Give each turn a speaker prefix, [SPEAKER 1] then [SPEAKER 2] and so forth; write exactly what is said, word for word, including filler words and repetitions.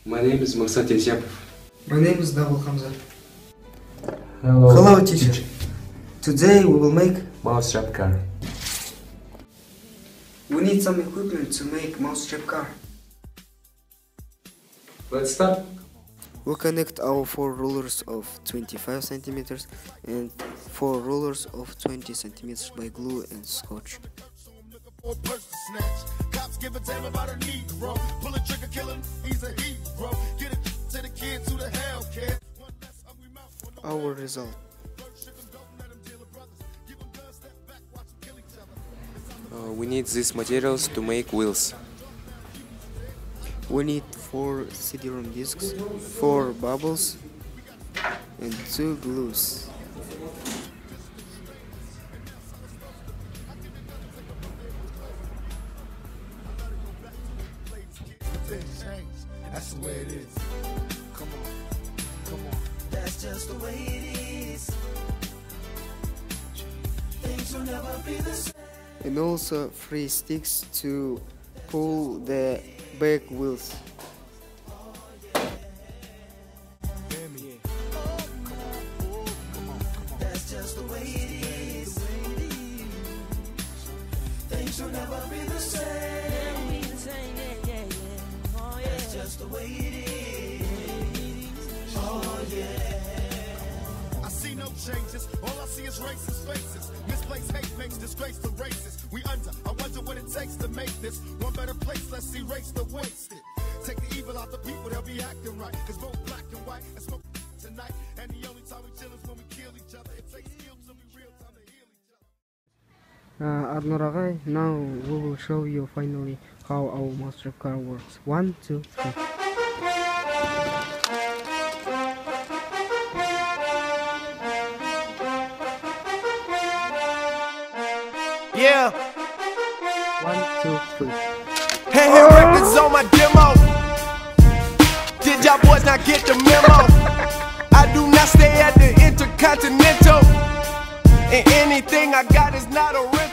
[SPEAKER 1] My name is Maksat Yasyapov.
[SPEAKER 2] My name is Double Hamza.
[SPEAKER 3] Hello,
[SPEAKER 2] Hello teacher. teacher. Today we will make
[SPEAKER 3] mousetrap car.
[SPEAKER 2] We need some equipment to make mousetrap car.
[SPEAKER 1] Let's start.
[SPEAKER 2] We'll connect our four rulers of twenty-five centimeters and four rulers of twenty centimeters by glue and scotch. Our result.
[SPEAKER 4] Uh, we need these materials to make wheels.
[SPEAKER 2] We need four C D-ROM discs, four bubbles, and two glues.
[SPEAKER 5] That's the way it is. Come on, come on. That's just the way it is. Things will never be the same.
[SPEAKER 2] And also three sticks to pull the back wheels.
[SPEAKER 5] That's just the way it is. Things will never be the same. That's just the way it is. Oh yeah. I see no changes. All I see is racist faces. Misplaced hate makes disgrace to races. We under. I wonder what it takes to make this one better place. Let's see race the wasted. Take the evil out the people, they'll be acting right. Cause both black and white and smoke tonight. And the only time we chill is when we kill each other. It takes skill to be real time to heal each other.
[SPEAKER 2] Uh, Adnur Agay, now we will show you finally how our mousetrap car works. One, two, three.
[SPEAKER 5] Yeah.
[SPEAKER 2] One, two, three.
[SPEAKER 5] Hey, records on my demo. Did y'all boys not get the memo? I do not stay at the Intercontinental, and anything I got is not original.